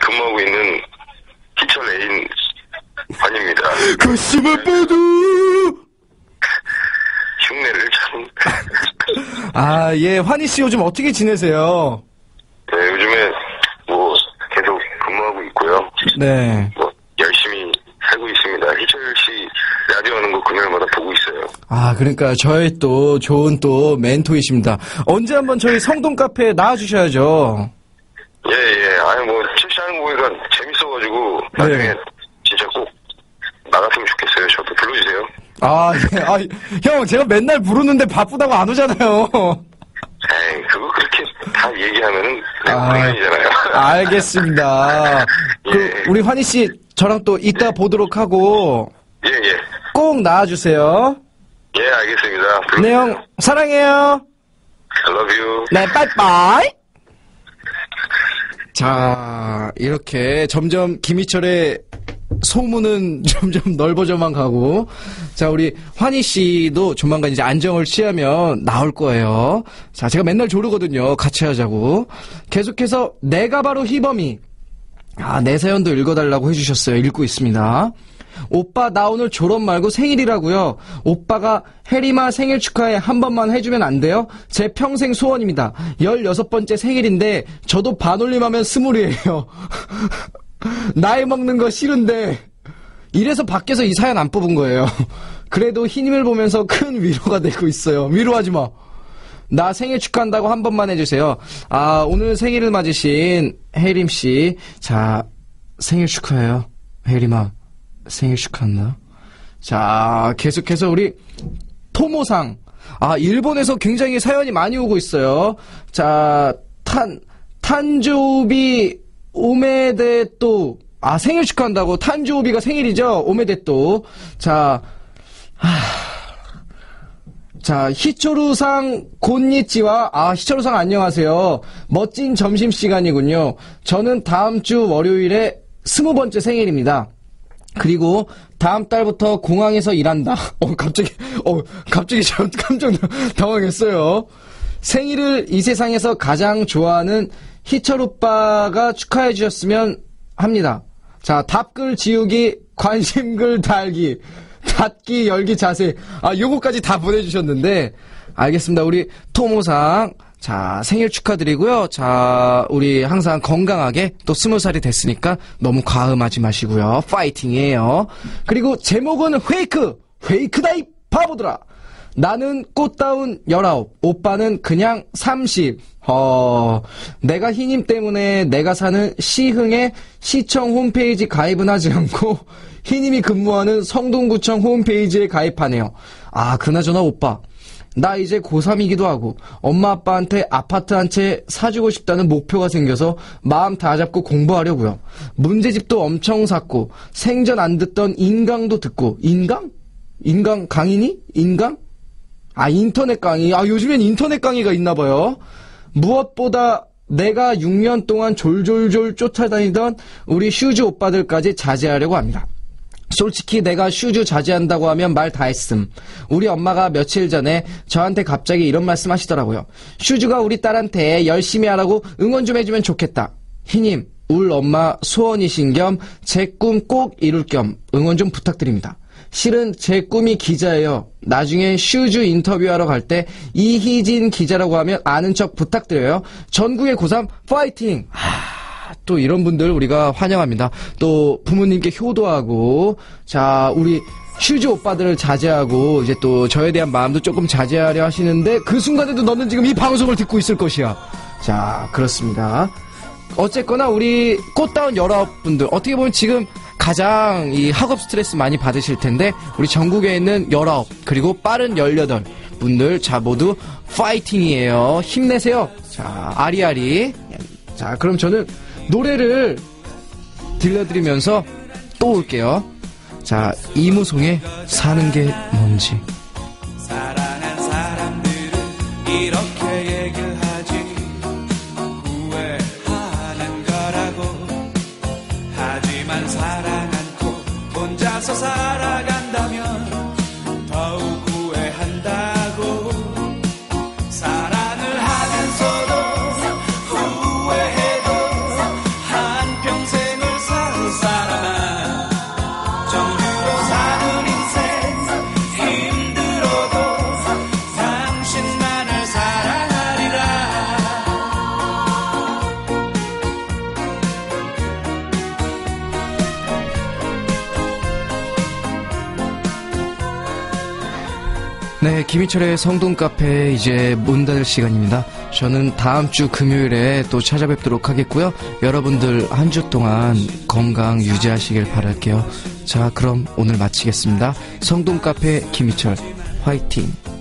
근무하고 있는 희철 애인 환입니다. 거심을 뻗어! 흉내를 참. 아, 예, 환희씨 요즘 어떻게 지내세요? 네, 요즘에 뭐 계속 근무하고 있고요. 네. 뭐 열심히 살고 있습니다. 희철씨 라디오 하는 거 금요일마다 보고 있어요. 아, 그러니까 저의 또 좋은 또 멘토이십니다. 언제 한번 저희 성동 카페에 나와주셔야죠. 예. 아니 뭐 실시하는 거 보니까 재밌어가지고 나중에 네. 진짜 꼭 나갔으면 좋겠어요. 저도 불러주세요. 아, 예. 아, 형, 제가 맨날 부르는데 바쁘다고 안 오잖아요. 에이, 그거 그렇게 다 얘기하면은 아, 곤란이잖아요. 알겠습니다. 그, 우리 환희씨, 저랑 또 이따 보도록 하고, 예. 꼭 나와주세요. 예, 알겠습니다. 네, 형, 사랑해요. I love you. 네, 빠이빠이. 자, 이렇게 점점 김희철의 소문은 점점 넓어져만 가고, 자, 우리 환희 씨도 조만간 이제 안정을 취하면 나올 거예요. 자, 제가 맨날 조르거든요. 같이 하자고. 계속해서 내가 바로 희범이. 아, 내 사연도 읽어달라고 해주셨어요. 읽고 있습니다. 오빠, 나 오늘 졸업 말고 생일이라고요. 오빠가 혜리마 생일 축하해 한 번만 해주면 안 돼요? 제 평생 소원입니다. 16번째 생일인데 저도 반올림하면 20이에요. 나이 먹는 거 싫은데 이래서 밖에서 이 사연 안 뽑은 거예요. 그래도 희님을 보면서 큰 위로가 되고 있어요. 위로하지 마. 나 생일 축하한다고 한 번만 해주세요. 아, 오늘 생일을 맞으신 혜림씨, 자, 생일 축하해요. 혜림아, 생일 축하한다. 자, 계속해서 우리 토모상. 아, 일본에서 굉장히 사연이 많이 오고 있어요. 자, 탄조비 오메데또. 아, 생일 축하한다고. 탄조비가 생일이죠. 오메데또. 자, 자, 히초루상 곤니치와, 아, 히초루상 안녕하세요. 멋진 점심시간이군요. 저는 다음 주 월요일에 20번째 생일입니다. 그리고 다음 달부터 공항에서 일한다. 갑자기 저 깜짝 당황했어요. 생일을 이 세상에서 가장 좋아하는 희철 오빠가 축하해 주셨으면 합니다. 자, 답글 지우기, 관심글 달기, 닫기, 열기 자세. 아, 요거까지 다 보내주셨는데, 알겠습니다. 우리 토모상. 자, 생일 축하드리고요. 자, 우리 항상 건강하게 또 20살이 됐으니까 너무 과음하지 마시고요. 파이팅이에요. 그리고 제목은 페이크다 이 바보들아. 나는 꽃다운 19, 오빠는 그냥 30. 내가 희님 때문에 내가 사는 시흥의 시청 홈페이지 가입은 하지 않고 희님이 근무하는 성동구청 홈페이지에 가입하네요. 아, 그나저나 오빠, 나 이제 고3이기도 하고 엄마 아빠한테 아파트 한 채 사주고 싶다는 목표가 생겨서 마음 다 잡고 공부하려고요. 문제집도 엄청 샀고 생전 안 듣던 인강도 듣고. 인강 강의니? 인강? 아, 인터넷 강의. 아, 요즘엔 인터넷 강의가 있나 봐요. 무엇보다 내가 6년 동안 졸졸졸 쫓아다니던 우리 슈즈 오빠들까지 자제하려고 합니다. 솔직히 내가 슈즈 자제한다고 하면 말 다 했음. 우리 엄마가 며칠 전에 저한테 갑자기 이런 말씀 하시더라고요. 슈즈가 우리 딸한테 열심히 하라고 응원 좀 해주면 좋겠다. 희님, 울 엄마 소원이신 겸 제 꿈 꼭 이룰 겸 응원 좀 부탁드립니다. 실은 제 꿈이 기자예요. 나중에 슈즈 인터뷰하러 갈 때 이희진 기자라고 하면 아는 척 부탁드려요. 전국의 고3 파이팅! 또 이런 분들 우리가 환영합니다. 또 부모님께 효도하고, 자, 우리 슈즈 오빠들을 자제하고 이제 또 저에 대한 마음도 조금 자제하려 하시는데 그 순간에도 너는 지금 이 방송을 듣고 있을 것이야. 자, 그렇습니다. 어쨌거나 우리 꽃다운 19분들 어떻게 보면 지금 가장 이 학업 스트레스 많이 받으실 텐데 우리 전국에 있는 19 그리고 빠른 18분들 자 모두 파이팅이에요. 힘내세요. 자, 아리아리. 자, 그럼 저는 노래를 들려드리면서 또 올게요. 자, 이무송의 사는 게 뭔지. 사랑한 사람들은 이렇게 얘기를 하지. 후회하는 거라고. 하지만 사랑 않고 혼자서 살아간다면 더욱 후회한다고. 사랑을 하면서도 후회해도 한평생 네, 김희철의 성동카페 이제 문 닫을 시간입니다. 저는 다음 주 금요일에 또 찾아뵙도록 하겠고요. 여러분들 한 주 동안 건강 유지하시길 바랄게요. 자, 그럼 오늘 마치겠습니다. 성동카페 김희철 화이팅!